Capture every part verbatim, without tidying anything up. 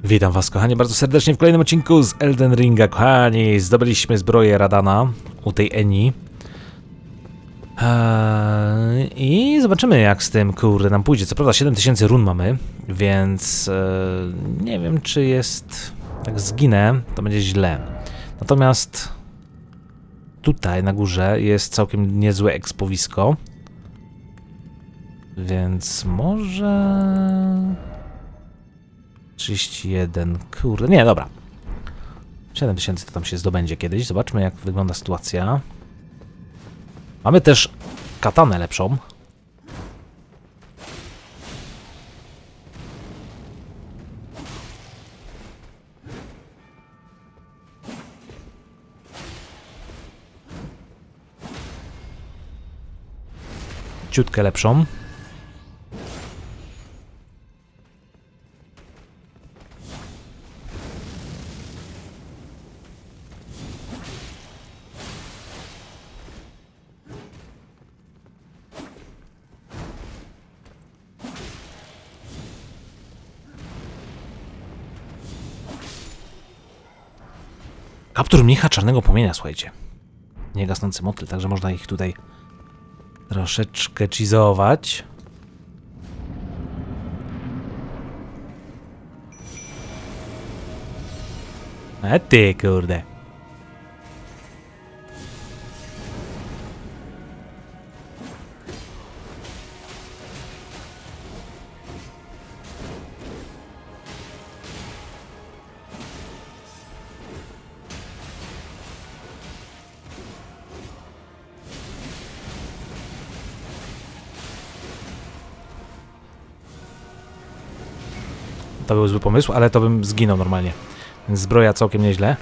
Witam was, kochani, bardzo serdecznie w kolejnym odcinku z Elden Ringa. Kochani, zdobyliśmy zbroję Radana u tej Eni. Eee, I zobaczymy, jak z tym, kurde, nam pójdzie. Co prawda siedem tysięcy run mamy, więc e, nie wiem, czy jest... Jak zginę, to będzie źle. Natomiast tutaj na górze jest całkiem niezłe ekspowisko. Więc może... trzydzieści jeden, kurde, nie, dobra. siedem tysięcy to tam się zdobędzie kiedyś. Zobaczmy, jak wygląda sytuacja. Mamy też katanę lepszą. Ciutkę lepszą. Kaptur mnicha czarnego płomienia, słuchajcie. Niegasnący motyl, także można ich tutaj troszeczkę cheezować. A ty, kurde. To był zły pomysł, ale to bym zginął normalnie. Więc zbroja całkiem nieźle.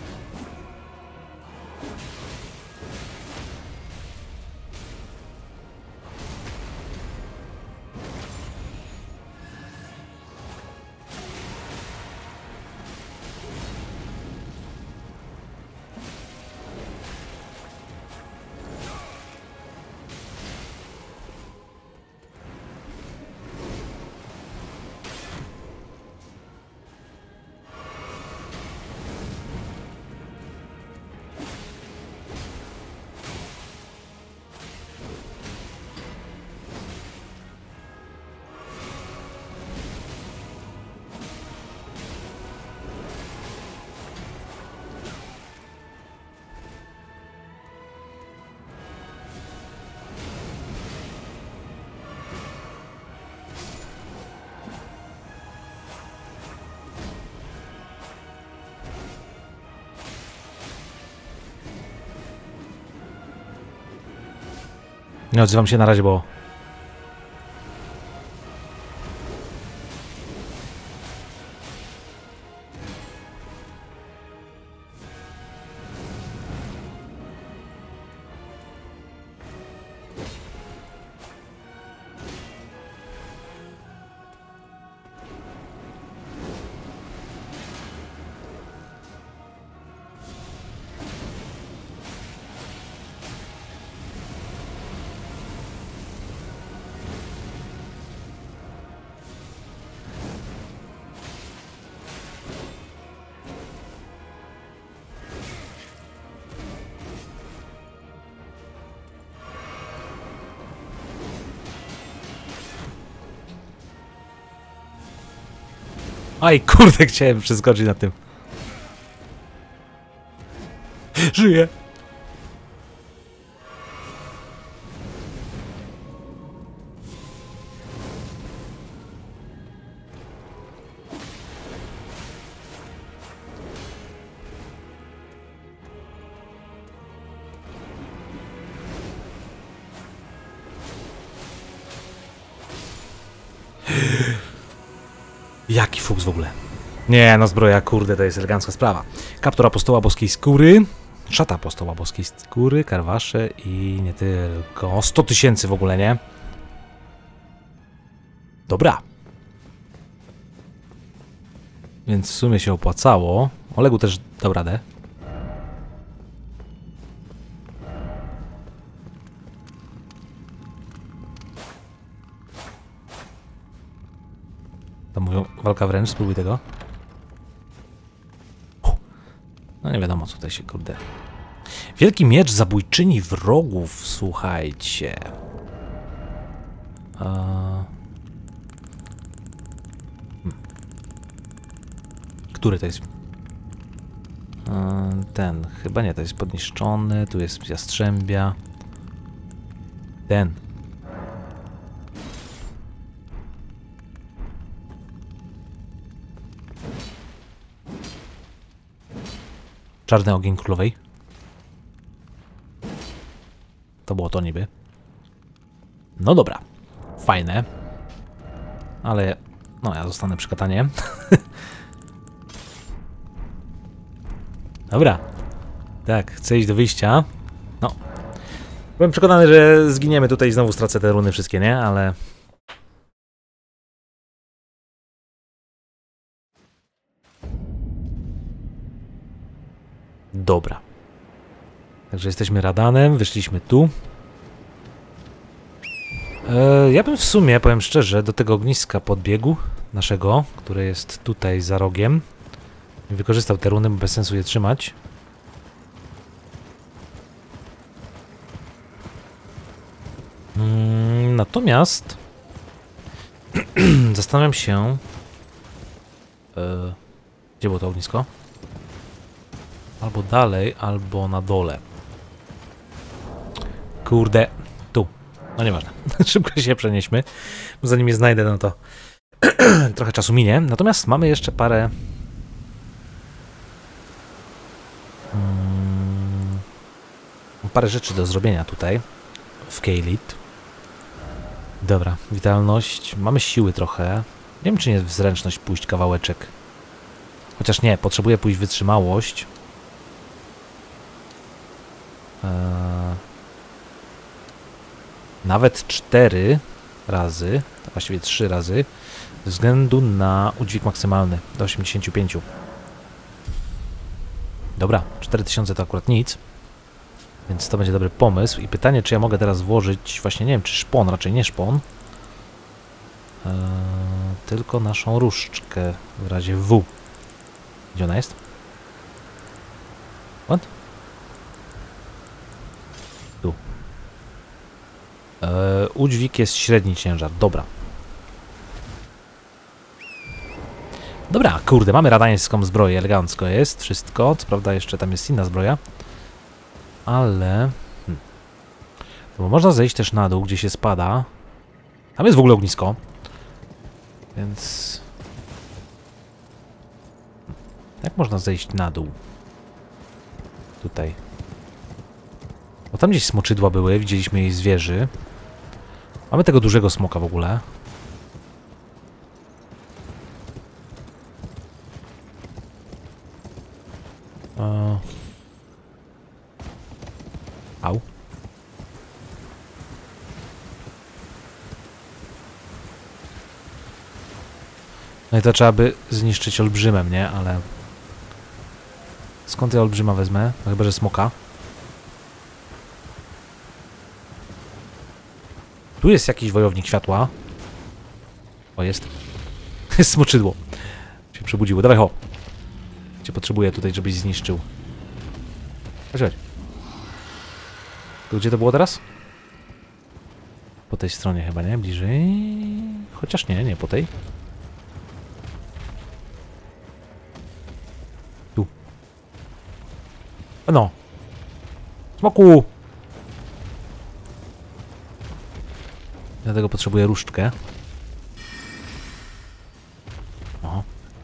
Nie odzywam się na razie, bo... Aj, kurde, chciałem przeskoczyć na tym. Żyję. Jaki fuks w ogóle. Nie, no zbroja, kurde, to jest elegancka sprawa. Kaptur apostoła boskiej skóry. Szata apostoła boskiej skóry, karwasze i nie tylko. sto tysięcy w ogóle, nie? Dobra. Więc w sumie się opłacało. Olegu też dał radę. Tam mówią, walka wręcz, spróbuj tego. No nie wiadomo, co tutaj się, kurde... Wielki miecz zabójczyni wrogów, słuchajcie. A... Hmm. Który to jest? A, ten, chyba nie, to jest podniszczony, tu jest jastrzębia. Ten. Czarny ogień królowej. To było to niby. No dobra. Fajne. Ale... No, ja zostanę przy katanie. Dobra. Tak, chcę iść do wyjścia. No. Byłem przekonany, że zginiemy tutaj i znowu stracę te runy wszystkie, nie? Ale... Dobra. Także jesteśmy Radanem, wyszliśmy tu. E, ja bym w sumie, powiem szczerze, do tego ogniska podbiegł naszego, które jest tutaj za rogiem. I wykorzystał te runy, bo bez sensu je trzymać. Mm, natomiast zastanawiam się, e, gdzie było to ognisko? Albo dalej, albo na dole. Kurde, tu. No nieważne. Szybko się przenieśmy. Bo zanim je znajdę, no to trochę czasu minie. Natomiast mamy jeszcze parę... Hmm, parę rzeczy do zrobienia tutaj. W Caelid. Dobra, witalność. Mamy siły trochę. Nie wiem, czy nie w zręczność pójść kawałeczek. Chociaż nie, potrzebuję pójść w wytrzymałość. Eee, nawet cztery razy, to właściwie trzy razy, ze względu na udźwig maksymalny do osiemdziesięciu pięciu. Dobra, cztery tysiące to akurat nic, więc to będzie dobry pomysł. I pytanie, czy ja mogę teraz włożyć, właśnie nie wiem, czy szpon, raczej nie szpon, eee, tylko naszą różdżkę w razie W. Gdzie ona jest? What? Tu. Eee, udźwig jest średni ciężar. Dobra. Dobra, kurde, mamy radańską zbroję, elegancko jest wszystko. Co prawda jeszcze tam jest inna zbroja. Ale... Hmm. Bo można zejść też na dół, gdzie się spada. Tam jest w ogóle ognisko. Więc... Jak można zejść na dół? Tutaj. Bo tam gdzieś smoczydła były, widzieliśmy jej z wieży. Mamy tego dużego smoka w ogóle. Uh. Au. No i to trzeba by zniszczyć olbrzymem, nie? Ale... Skąd ja olbrzyma wezmę? No chyba, że smoka. Tu jest jakiś wojownik światła. O, jest. Jest smoczydło. Się przebudziło. Dawaj, ho. Cię potrzebuję tutaj, żebyś zniszczył. Chodź, chodź. To gdzie to było teraz? Po tej stronie chyba, nie? Bliżej. Chociaż nie, nie po tej. Tu. No. Smoku! Dlatego potrzebuję różdżkę. Oho.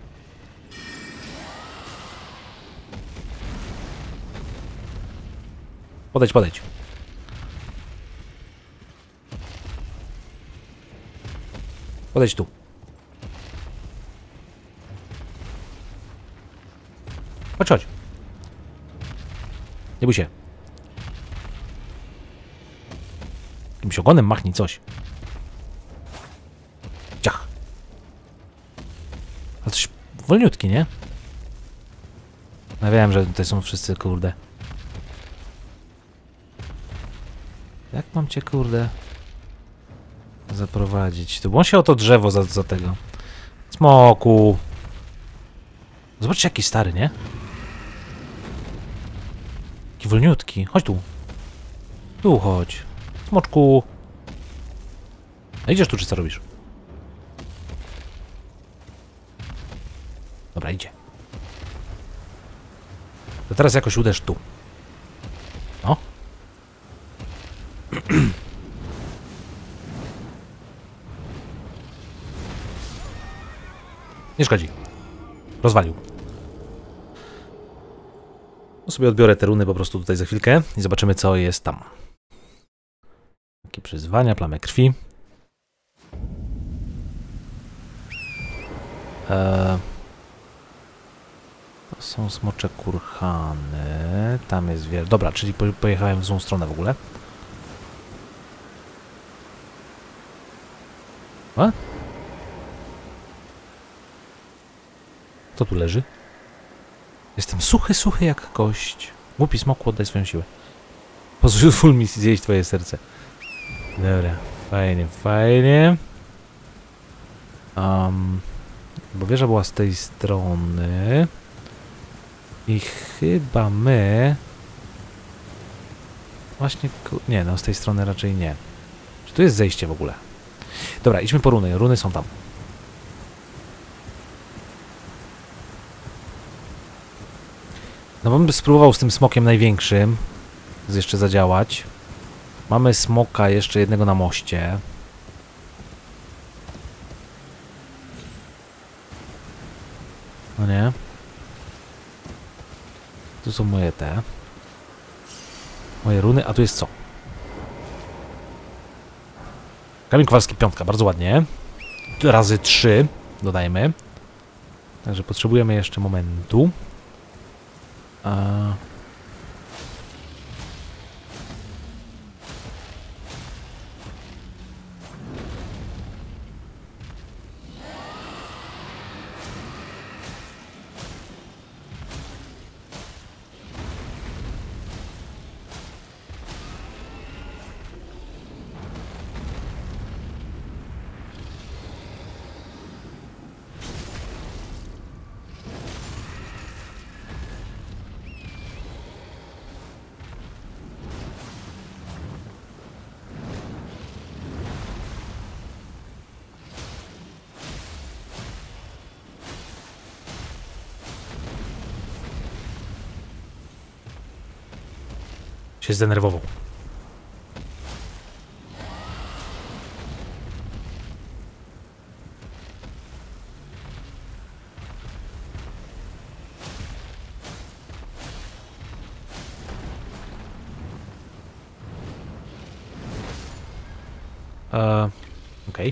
Podejdź, podejdź. Podejdź tu. Chodź, chodź. Nie bój się. Jakimś ogonem machnij coś. Ciach. Ale coś wolniutki, nie? Ja wiem, że tutaj są wszyscy, kurde. Jak mam cię, kurde, zaprowadzić? Tu, bo on się o to drzewo za, za tego. Smoku. Zobaczcie, jaki stary, nie? Taki wolniutki. Chodź tu. Tu chodź. Smoczku. A idziesz tu, czy co robisz? Dobra, idzie. To teraz jakoś uderz tu. O. Nie szkodzi. Rozwalił. No sobie odbiorę te runy po prostu tutaj za chwilkę i zobaczymy, co jest tam. Takie przyzwania, plamy krwi. Eee, to są smocze kurhany. Tam jest wiele. Dobra, czyli po, pojechałem w złą stronę w ogóle. A? Co tu leży? Jestem suchy, suchy jak kość. Głupi smoku, oddaj swoją siłę. Pozwól mi zjeść twoje serce. Dobra, fajnie, fajnie. Um, bo wieża była z tej strony. I chyba my... Właśnie... Nie, no z tej strony raczej nie. Czy tu jest zejście w ogóle? Dobra, idźmy po runy. Runy są tam. No bym spróbował z tym smokiem największym jeszcze zadziałać. Mamy smoka jeszcze jednego na moście. No nie. Tu są moje te. Moje runy, a tu jest co? Kamień Kowalski piątka, bardzo ładnie. Razy trzy dodajmy. Także potrzebujemy jeszcze momentu. A... się zdenerwował. Eee, okej. Okay.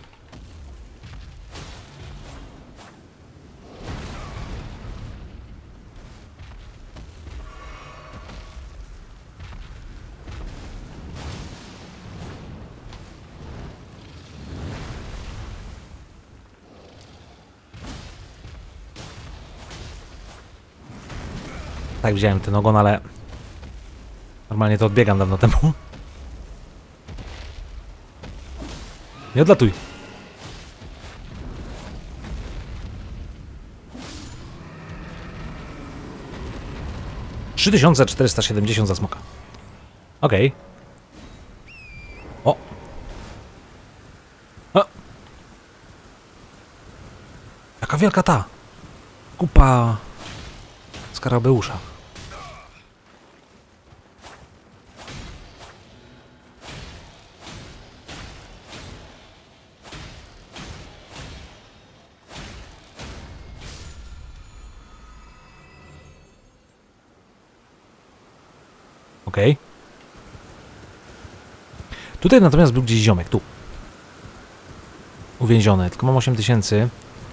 Tak, wziąłem ten ogon, ale normalnie to odbiegam dawno temu. Nie odlatuj. trzy tysiące czterysta siedemdziesiąt za smoka. Okej. Okay. O! O! Jaka wielka ta! Kupa skarabeusza. Okej. Okay. Tutaj natomiast był gdzieś ziomek, tu. Uwięziony, tylko mam osiem tysięcy.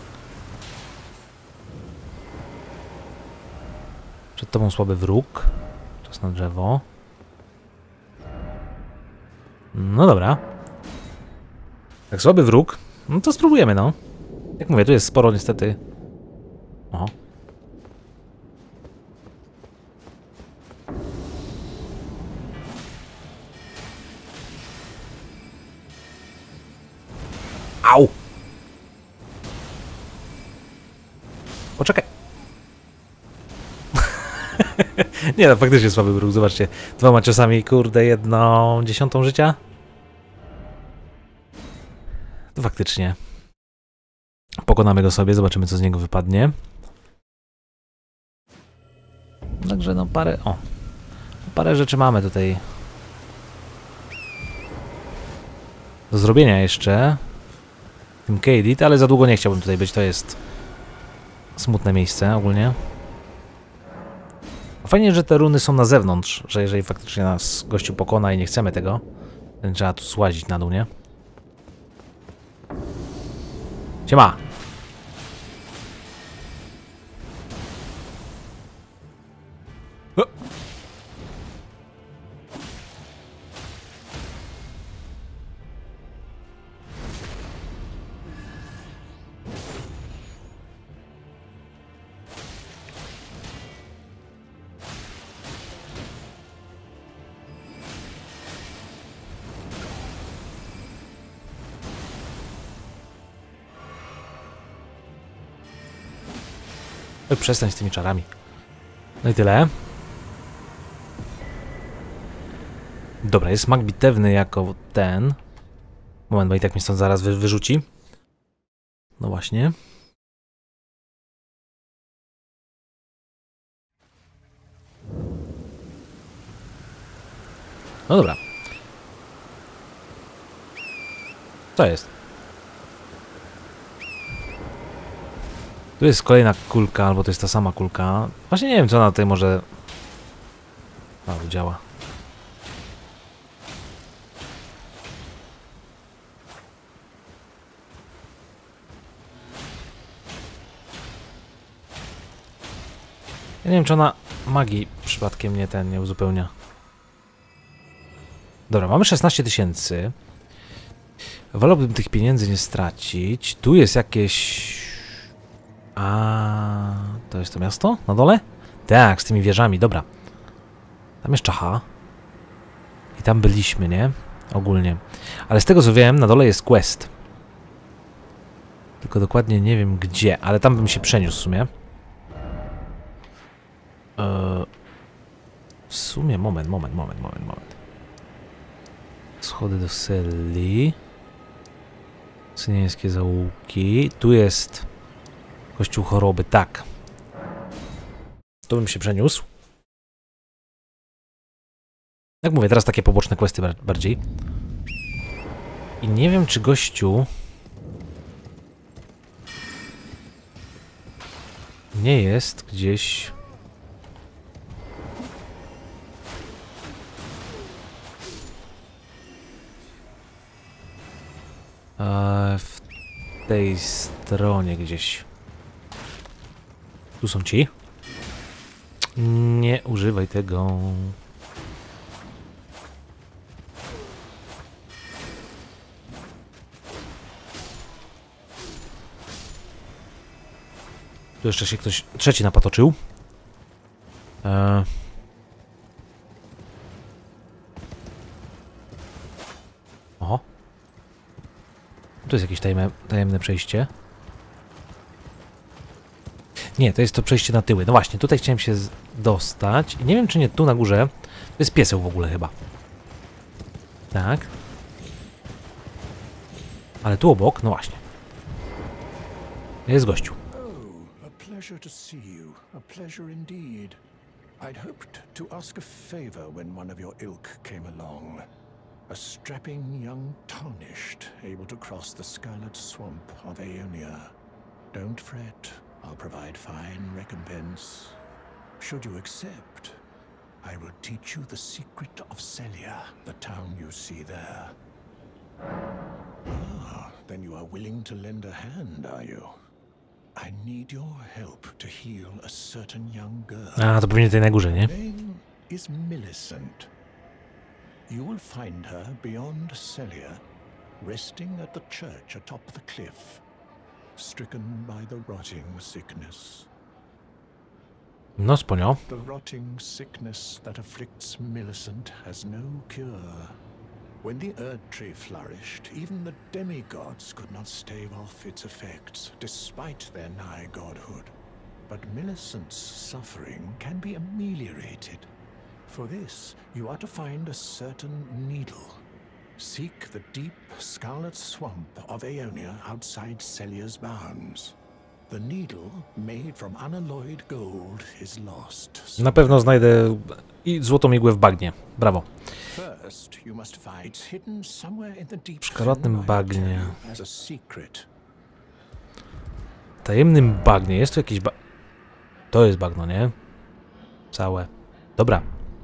Przed tobą słaby wróg. Czas na drzewo. No dobra. Jak słaby wróg, no to spróbujemy, no. Jak mówię, tu jest sporo niestety. Oho. Au! Nie no, faktycznie słaby ruch, zobaczcie. Dwoma ciosami, kurde, jedną dziesiątą życia. To faktycznie. Pokonamy go sobie, zobaczymy co z niego wypadnie. Także no parę... O! Parę rzeczy mamy tutaj do zrobienia jeszcze w tym Kadit, ale za długo nie chciałbym tutaj być, to jest smutne miejsce ogólnie. Fajnie, że te runy są na zewnątrz, że jeżeli faktycznie nas gościu pokona i nie chcemy tego, to trzeba tu słazić na dół, nie? Siema! O! Oj, przestań z tymi czarami. No i tyle. Dobra, jest mag bitewny jako ten. Moment, bo i tak mnie stąd zaraz wy wyrzuci. No właśnie. No dobra. Co jest? Tu jest kolejna kulka, albo to jest ta sama kulka. Właśnie nie wiem, co ona tutaj może... A, działa. Ja nie wiem, czy ona magii przypadkiem nie ten nie uzupełnia. Dobra, mamy szesnaście tysięcy. Wolałbym tych pieniędzy nie stracić. Tu jest jakieś... A, to jest to miasto? Na dole? Tak, z tymi wieżami, dobra. Tam jest czacha. I tam byliśmy, nie? Ogólnie. Ale z tego co wiem, na dole jest quest. Tylko dokładnie nie wiem gdzie, ale tam bym się przeniósł w sumie. Eee, w sumie, moment, moment, moment, moment, moment. Schody do celi. Synieńskie zaułki. Tu jest kościół choroby, tak. Tu bym się przeniósł. Jak mówię, teraz takie poboczne questy bardziej. I nie wiem, czy gościu nie jest gdzieś... Eee, w tej stronie gdzieś. Tu są ci. Nie używaj tego. Tu jeszcze się ktoś trzeci napatoczył. Eee. Oho. Tu jest jakieś tajemne, tajemne przejście. Nie, to jest to przejście na tyły. No właśnie, tutaj chciałem się dostać. I nie wiem, czy nie tu na górze. To jest pieseł w ogóle chyba. Tak. Ale tu obok, no właśnie. Jest gościu. Oh, a pleasure to see you. A pleasure indeed. I'd hoped to ask a favor when one of your ilk came along. A strapping young tarnished, able to cross the scarlet swamp of Aeonia. Don't fret. I'll provide fine recompense. Should you accept, I will teach you the secret of Celia, the town you see there. Ah, then you are willing to lend a hand, are you? I need your help to heal a certain young girl. A, to pewnie tutaj na górze, nie? Her name is Millicent. You will find her beyond Celia, resting at the church atop the cliff. Stricken by the rotting sickness. No sponio. The rotting sickness that afflicts Millicent has no cure. When the Erd Tree flourished, even the demigods could not stave off its effects, despite their nigh godhood. but Millicent's suffering can be ameliorated. For this, you are to find a certain needle. Seek the deep scarlet swamp of Aeonia outside Celia's bounds. The needle, made from unalloyed gold, is lost. Na pewno znajdę i złotą igłę w bagnie. Brawo. First, you must find it's hidden somewhere in the deep. W szkarłatnym bagnie. As a secret. Tajemnym bagnie. Jest tu jakiś ba... To jest bagno, nie? Całe. Dobra.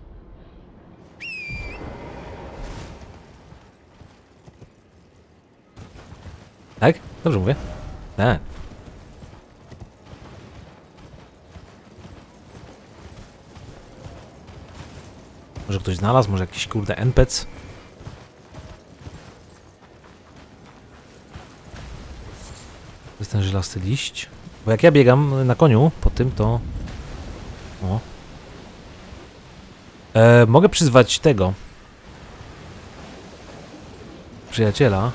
Tak? Dobrze mówię? Tak. Może ktoś znalazł? Może jakiś kurde N P C? To jest ten żelasty liść. Bo jak ja biegam na koniu po tym, to... O. E, mogę przyzwać tego. Przyjaciela.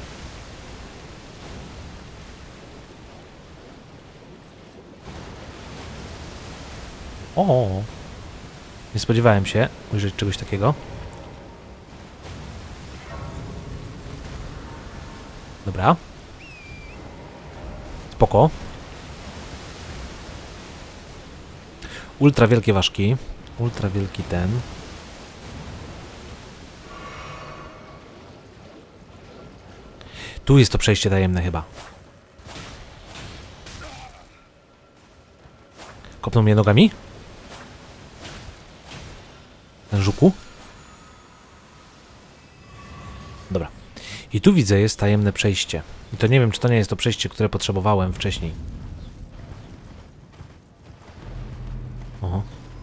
O. Nie spodziewałem się ujrzeć czegoś takiego. Dobra. Spoko. Ultra wielkie ważki. Ultra wielki ten. Tu jest to przejście tajemne chyba. Kopnął mnie nogami? Ten żuku? Dobra. I tu widzę jest tajemne przejście. I to nie wiem, czy to nie jest to przejście, które potrzebowałem wcześniej. Oho.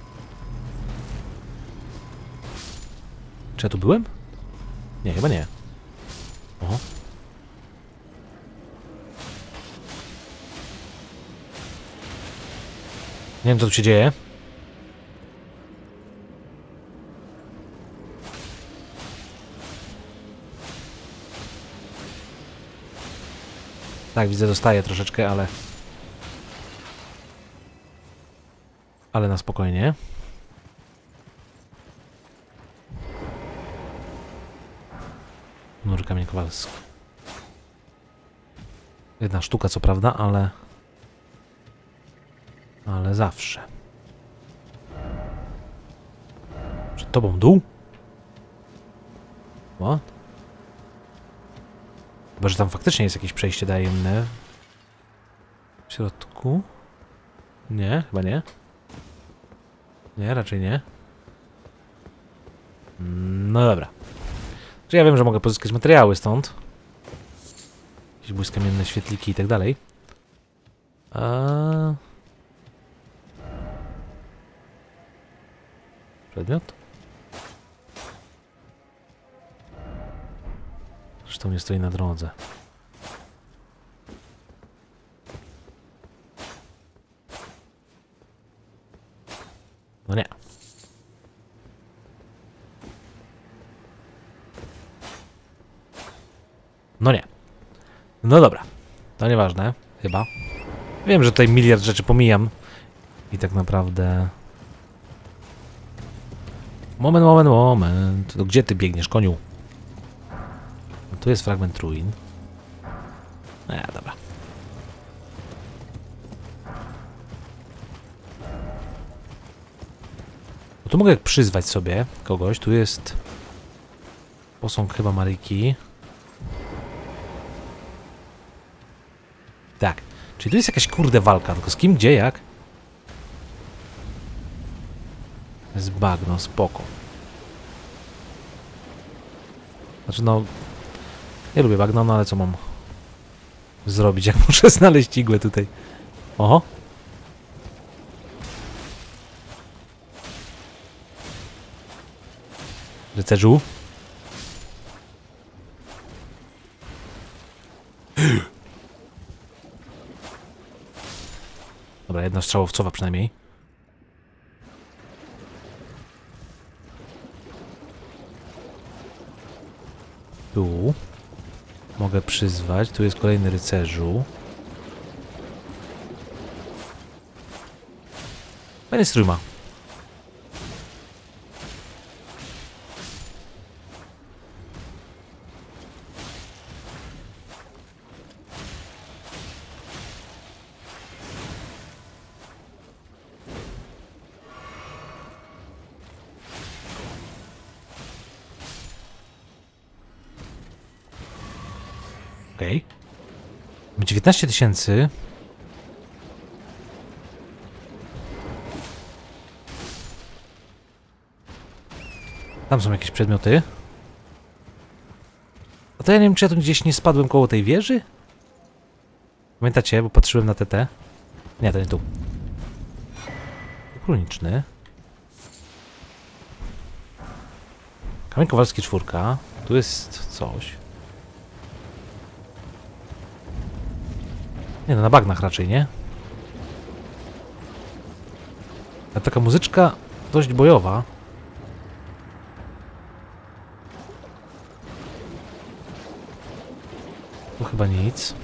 Czy ja tu byłem? Nie, chyba nie. Oho. Nie wiem, co tu się dzieje. Tak, widzę, dostaję troszeczkę, ale... Ale na spokojnie. Nury kamień kowalski. Jedna sztuka, co prawda, ale... Ale zawsze. Przed tobą dół? What? Chyba, że tam faktycznie jest jakieś przejście tajemne. W środku? Nie, chyba nie. Nie, raczej nie. No dobra. Czy ja wiem, że mogę pozyskać materiały stąd. Jakieś błyskamienne świetliki i tak dalej. A... Przedmiot? Zresztą nie stoi na drodze. No nie. No nie. No dobra. To nieważne. Chyba. Wiem, że tutaj miliard rzeczy pomijam. I tak naprawdę... Moment, moment, moment. To gdzie ty biegniesz, koniu? No, tu jest fragment ruin. No ja, dobra. No tu mogę przyzwać sobie kogoś. Tu jest posąg chyba Maryki. Tak. Czyli tu jest jakaś kurde walka. Tylko z kim, gdzie, jak? Jest bagno, spoko. Znaczy no... Nie lubię bagno, no ale co mam zrobić, jak muszę znaleźć igłę tutaj? Oho. Rycerzu. Dobra, jedna strzałowcowa przynajmniej. Tu mogę przyzwać. Tu jest kolejny rycerzu. Fajny strój ma. Okej. Okay. dziewiętnaście tysięcy. Tam są jakieś przedmioty. A to ja nie wiem, czy ja tu gdzieś nie spadłem koło tej wieży? Pamiętacie, bo patrzyłem na T T. Nie, to nie tu. Kroniczny. Kamień Kowalski czwórka. Tu jest coś. Nie no, na bagnach raczej, nie? A taka muzyczka dość bojowa. Tu chyba nic.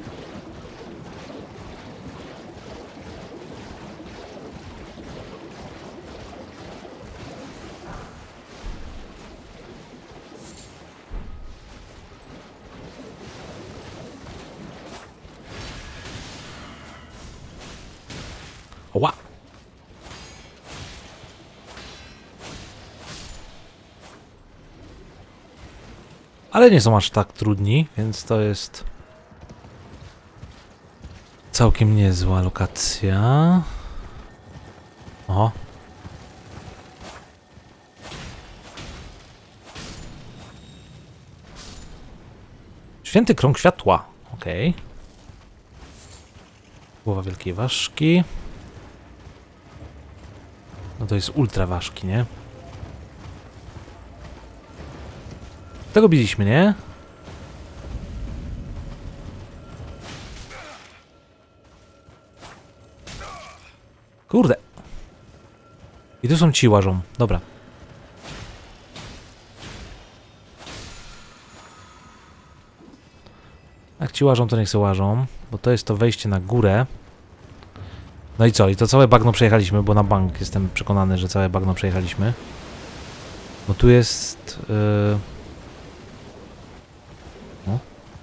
Oła! Ale nie są aż tak trudni, więc to jest całkiem niezła lokacja. O. Święty krąg światła. Okej. Okay. Głowa wielkiej ważki. No to jest ultra ważki, nie? Tego biliśmy, nie? Kurde. I tu są ci łażą. Dobra. Jak ci łażą, to niech se łażą. Bo to jest to wejście na górę. No i co? I to całe bagno przejechaliśmy, bo na bank jestem przekonany, że całe bagno przejechaliśmy. Bo tu jest... Yy... No.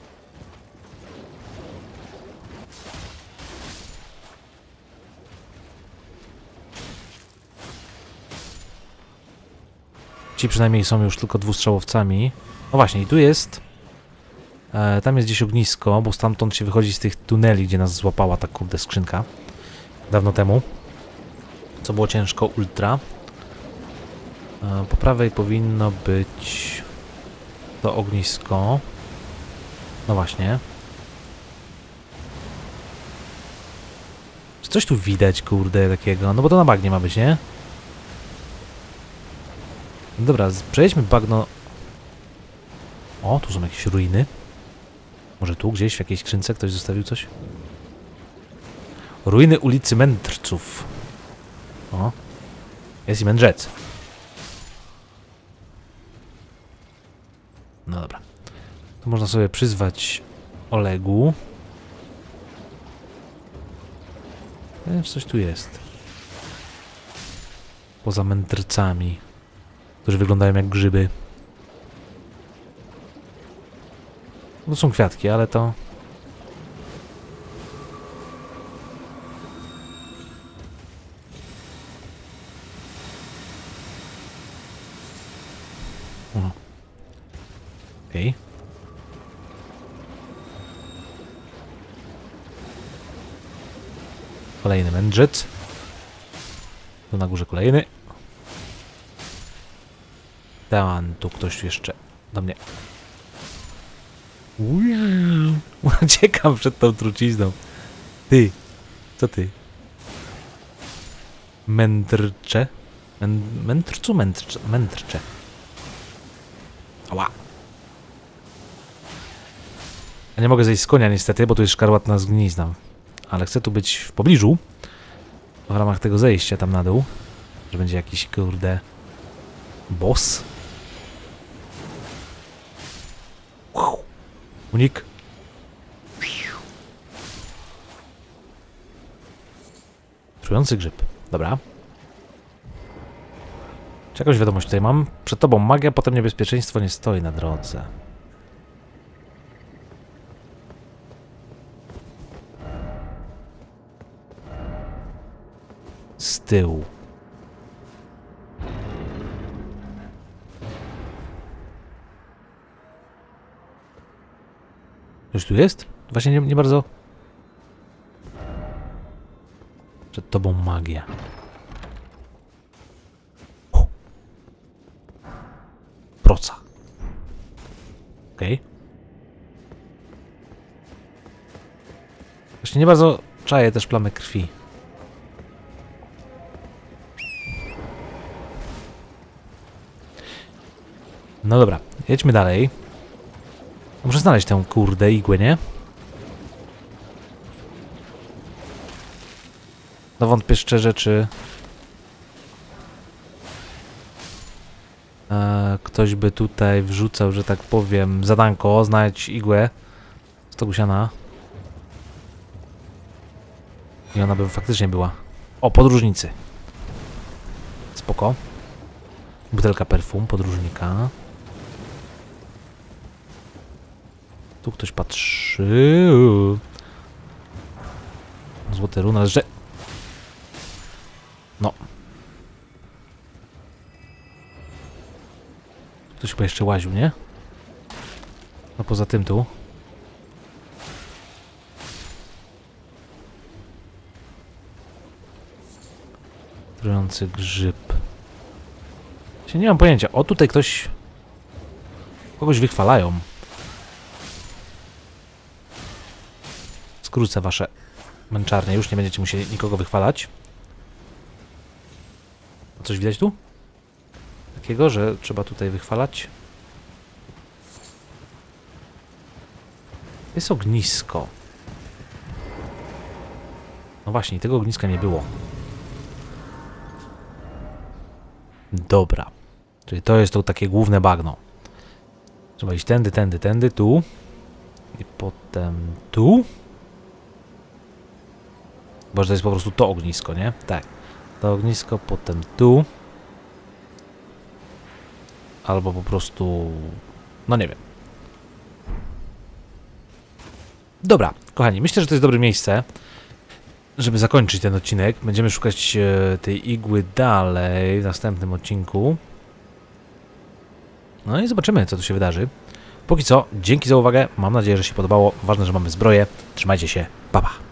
Ci przynajmniej są już tylko dwustrzałowcami. No właśnie, i tu jest... E, tam jest gdzieś ognisko, bo stamtąd się wychodzi z tych tuneli, gdzie nas złapała ta kurde skrzynka. Dawno temu. Co było ciężko, ultra. E, po prawej powinno być to ognisko. No właśnie. Czy coś tu widać, kurde, takiego? No bo to na bagnie ma być, nie? Dobra, przejdźmy bagno. O, tu są jakieś ruiny. Może tu gdzieś w jakiejś skrzynce ktoś zostawił coś? Ruiny ulicy Mędrców. O. Jest i mędrzec. No dobra. To można sobie przyzwać Olegu. Nie wiem, czy coś tu jest. Poza mędrcami, którzy wyglądają jak grzyby. To są kwiatki, ale to... Okej. Okay. Kolejny mędrzec. Tu na górze kolejny. Tam, tu ktoś jeszcze do mnie. Uciekam przed tą trucizną. Ty. Co ty? Mędrcze? Mę mędrcu? Mędrcze? Mędrcze. Ała. A nie mogę zejść z konia niestety, bo tu jest szkarłatna zgnizna. Ale chcę tu być w pobliżu. W ramach tego zejścia tam na dół. Że będzie jakiś, kurde... boss. Unik. Trujący grzyb. Dobra. Jakąś wiadomość tutaj mam. Przed tobą magia, potem niebezpieczeństwo nie stoi na drodze. Z tyłu. Już tu jest? Właśnie nie, nie bardzo... Przed tobą magia. O. Proca. Okej. Okay. Właśnie nie bardzo czaję też plamy krwi. No dobra, jedźmy dalej. Muszę znaleźć tę kurde igłę, nie? No wątpię szczerze, czy... E, ktoś by tutaj wrzucał, że tak powiem, zadanko, znajdź igłę z tego siana. I ona by faktycznie była. O, podróżnicy. Spoko. Butelka perfum podróżnika. Tu ktoś patrzy. Złote runa, że... No. Ktoś chyba jeszcze łaził, nie? No poza tym tu. Trujący grzyb. Się nie mam pojęcia. O, tutaj ktoś... Kogoś wychwalają. Skrócę wasze męczarnie. Już nie będziecie musieli nikogo wychwalać. A coś widać tu? Takiego, że trzeba tutaj wychwalać. Jest ognisko. No właśnie, tego ogniska nie było. Dobra. Czyli to jest to takie główne bagno. Trzeba iść tędy, tędy, tędy, tu. I potem tu. Bo to jest po prostu to ognisko, nie? Tak. To ognisko, potem tu. Albo po prostu... No nie wiem. Dobra, kochani, myślę, że to jest dobre miejsce, żeby zakończyć ten odcinek. Będziemy szukać e, tej igły dalej w następnym odcinku. No i zobaczymy, co tu się wydarzy. Póki co, dzięki za uwagę. Mam nadzieję, że się podobało. Ważne, że mamy zbroję. Trzymajcie się. Pa, pa.